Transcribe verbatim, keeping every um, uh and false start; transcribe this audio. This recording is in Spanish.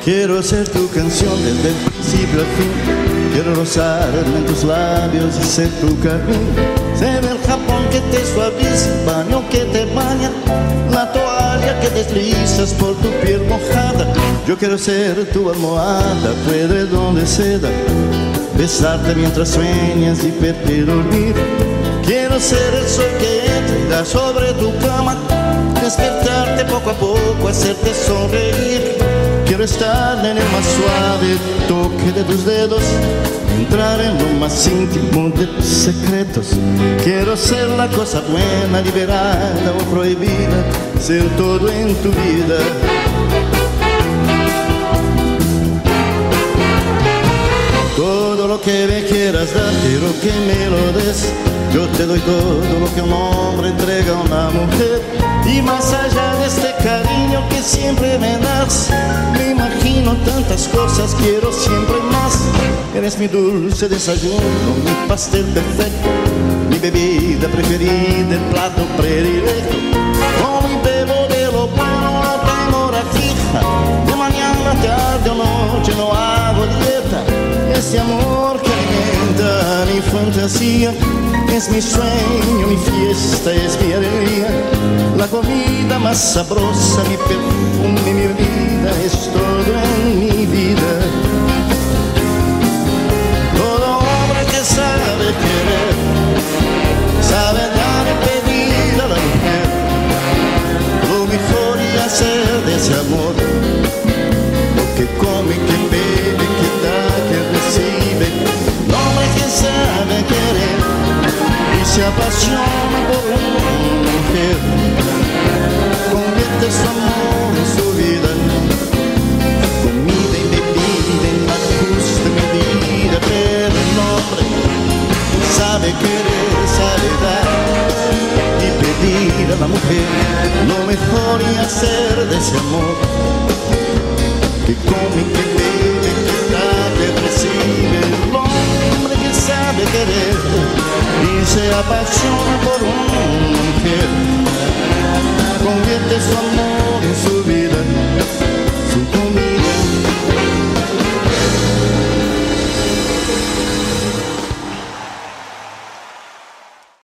Quiero ser tu canción desde el principio al fin. Quiero rozarme en tus labios y ser tu carmín. Ser el jabón que te suaviza, el baño que te baña, la toalla que deslizas por tu piel mojada. Yo quiero ser tu almohada, tu edredón de seda, besarte mientras sueñas y verte dormir. Quiero ser el sol que entra sobre tu cama, despertarte poco a poco, hacerte sonreír. Quiero estar en el más suave toque de tus dedos, entrar en lo más íntimo de tus secretos. Quiero ser la cosa buena, liberada o prohibida, ser todo en tu vida. Todo lo que me quieras dar, quiero que me lo des. Yo te doy todo lo que un hombre entrega a una mujer. Y más allá de este cariño que siempre me das, me imagino tantas cosas, quiero siempre más. Eres mi dulce desayuno, mi pastel perfecto, mi bebida preferida, el plato predilecto. Como y bebo de lo bueno, no tengo hora fija, de mañana, tarde o noche no hago dieta. Ese amor que alimenta mi fantasía es mi sueño, mi fiesta, es mi alegría. La comida más sabrosa, mi perfume, mi vida, es todo en mi vida. Todo hombre que sabe querer, sabe dar y pedir a la mujer lo mejor y hacer de ese amor lo que come, que bebe, que da, que recibe. Un hombre que sabe querer y se apasiona por una mujer, convierte su amor en su vida, comida y bebida en la justa medida. Pero el hombre sabe querer, sabe dar y pedir a la mujer lo mejor y hacer de ese amor que come, que bebe, que da, que recibe. El hombre que sabe querer y se apasiona por una mujer, convierte su amor